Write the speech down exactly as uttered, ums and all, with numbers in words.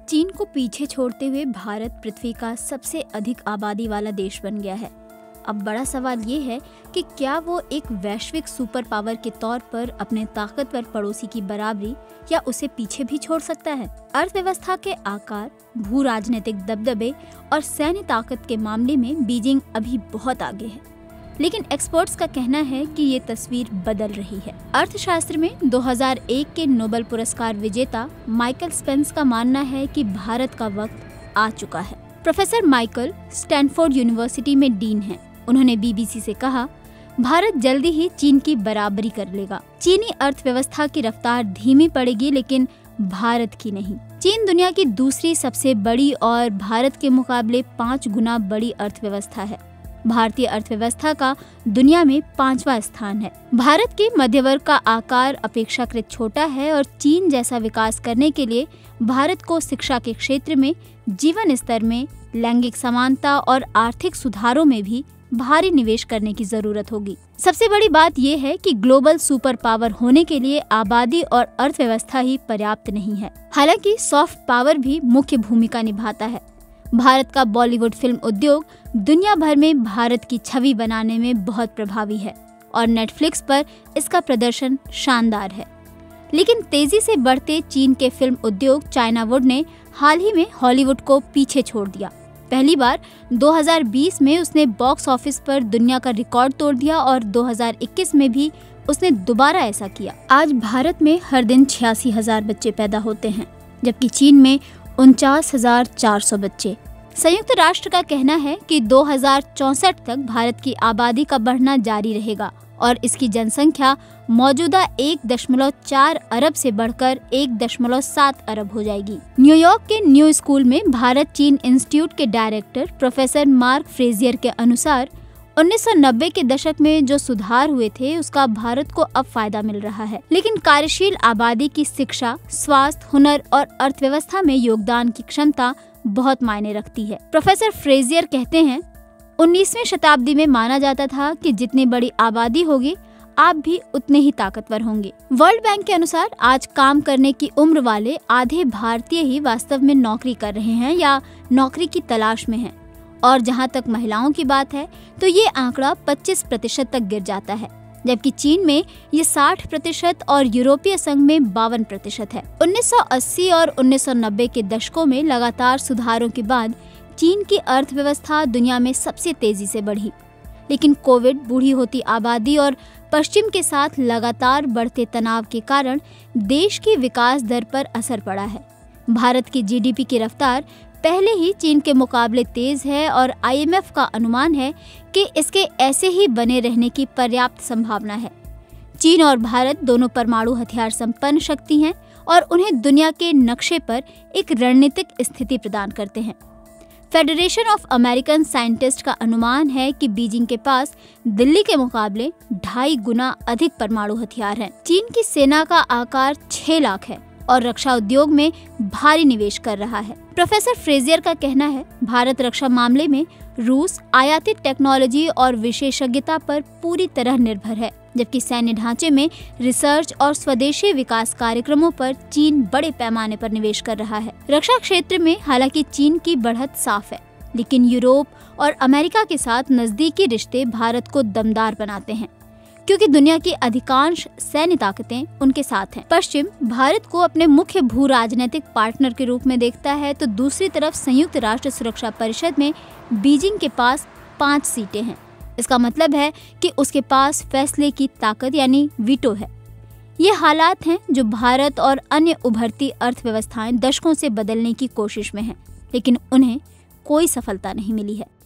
चीन को पीछे छोड़ते हुए भारत पृथ्वी का सबसे अधिक आबादी वाला देश बन गया है। अब बड़ा सवाल ये है कि क्या वो एक वैश्विक सुपर पावर के तौर पर अपने ताकतवर पड़ोसी की बराबरी या उसे पीछे भी छोड़ सकता है। अर्थव्यवस्था के आकार, भू राजनीतिक दबदबे और सैन्य ताकत के मामले में बीजिंग अभी बहुत आगे है, लेकिन एक्सपर्ट्स का कहना है कि ये तस्वीर बदल रही है। अर्थशास्त्र में दो हज़ार एक के नोबेल पुरस्कार विजेता माइकल स्पेंस का मानना है कि भारत का वक्त आ चुका है। प्रोफेसर माइकल स्टैनफोर्ड यूनिवर्सिटी में डीन हैं। उन्होंने बीबीसी से कहा, भारत जल्दी ही चीन की बराबरी कर लेगा। चीनी अर्थव्यवस्था की रफ्तार धीमी पड़ेगी, लेकिन भारत की नहीं। चीन दुनिया की दूसरी सबसे बड़ी और भारत के मुकाबले पाँच गुना बड़ी अर्थव्यवस्था है। भारतीय अर्थव्यवस्था का दुनिया में पांचवा स्थान है। भारत के मध्यवर्ग का आकार अपेक्षाकृत छोटा है और चीन जैसा विकास करने के लिए भारत को शिक्षा के क्षेत्र में, जीवन स्तर में, लैंगिक समानता और आर्थिक सुधारों में भी भारी निवेश करने की जरूरत होगी। सबसे बड़ी बात यह है कि ग्लोबल सुपर पावर होने के लिए आबादी और अर्थव्यवस्था ही पर्याप्त नहीं है। हालांकि सॉफ्ट पावर भी मुख्य भूमिका निभाता है। भारत का बॉलीवुड फिल्म उद्योग दुनिया भर में भारत की छवि बनाने में बहुत प्रभावी है और नेटफ्लिक्स पर इसका प्रदर्शन शानदार है। लेकिन तेजी से बढ़ते चीन के फिल्म उद्योग चाइनावुड ने हाल ही में हॉलीवुड को पीछे छोड़ दिया। पहली बार दो हज़ार बीस में उसने बॉक्स ऑफिस पर दुनिया का रिकॉर्ड तोड़ दिया और दो हज़ार इक्कीस में भी उसने दोबारा ऐसा किया। आज भारत में हर दिन छियासी हजार बच्चे पैदा होते हैं, जबकि चीन में उनचास हजार चार सौ बच्चे। संयुक्त राष्ट्र का कहना है कि दो हज़ार चौसठ तक भारत की आबादी का बढ़ना जारी रहेगा और इसकी जनसंख्या मौजूदा एक दशमलव चार अरब से बढ़कर एक दशमलव सात अरब हो जाएगी। न्यूयॉर्क के न्यू स्कूल में भारत चीन इंस्टीट्यूट के डायरेक्टर प्रोफेसर मार्क फ्रेजियर के अनुसार उन्नीस सौ नब्बे के दशक में जो सुधार हुए थे उसका भारत को अब फायदा मिल रहा है, लेकिन कार्यशील आबादी की शिक्षा, स्वास्थ्य, हुनर और अर्थव्यवस्था में योगदान की क्षमता बहुत मायने रखती है। प्रोफेसर फ्रेजियर कहते हैं, उन्नीसवीं शताब्दी में माना जाता था कि जितनी बड़ी आबादी होगी आप भी उतने ही ताकतवर होंगे। वर्ल्ड बैंक के अनुसार आज काम करने की उम्र वाले आधे भारतीय ही वास्तव में नौकरी कर रहे हैं या नौकरी की तलाश में हैं। और जहां तक महिलाओं की बात है तो ये आंकड़ा पच्चीस प्रतिशत तक गिर जाता है, जबकि चीन में ये साठ प्रतिशत और यूरोपीय संघ में बावन प्रतिशत है। उन्नीस सौ अस्सी और उन्नीस सौ नब्बे के दशकों में लगातार सुधारों के बाद चीन की अर्थव्यवस्था दुनिया में सबसे तेजी से बढ़ी, लेकिन कोविड, बूढ़ी होती आबादी और पश्चिम के साथ लगातार बढ़ते तनाव के कारण देश की विकास दर पर असर पड़ा है। भारत की जीडीपी की रफ्तार पहले ही चीन के मुकाबले तेज है और आईएमएफ का अनुमान है कि इसके ऐसे ही बने रहने की पर्याप्त संभावना है। चीन और भारत दोनों परमाणु हथियार संपन्न शक्ति हैं और उन्हें दुनिया के नक्शे पर एक रणनीतिक स्थिति प्रदान करते हैं। फेडरेशन ऑफ अमेरिकन साइंटिस्ट का अनुमान है कि बीजिंग के पास दिल्ली के मुकाबले ढाई गुना अधिक परमाणु हथियार हैं। चीन की सेना का आकार छह लाख है और रक्षा उद्योग में भारी निवेश कर रहा है। प्रोफेसर फ्रेजियर का कहना है, भारत रक्षा मामले में रूस आयातित टेक्नोलॉजी और विशेषज्ञता पर पूरी तरह निर्भर है, जबकि सैन्य ढांचे में रिसर्च और स्वदेशी विकास कार्यक्रमों पर चीन बड़े पैमाने पर निवेश कर रहा है। रक्षा क्षेत्र में हालांकि चीन की बढ़त साफ है, लेकिन यूरोप और अमेरिका के साथ नजदीकी रिश्ते भारत को दमदार बनाते हैं, क्योंकि दुनिया की अधिकांश सैन्य ताकतें उनके साथ हैं। पश्चिम भारत को अपने मुख्य भू राजनीतिक पार्टनर के रूप में देखता है, तो दूसरी तरफ संयुक्त राष्ट्र सुरक्षा परिषद में बीजिंग के पास पाँच सीटें हैं। इसका मतलब है कि उसके पास फैसले की ताकत यानी वीटो है। ये हालात हैं जो भारत और अन्य उभरती अर्थव्यवस्थाएं दशकों से बदलने की कोशिश में हैं, लेकिन उन्हें कोई सफलता नहीं मिली है।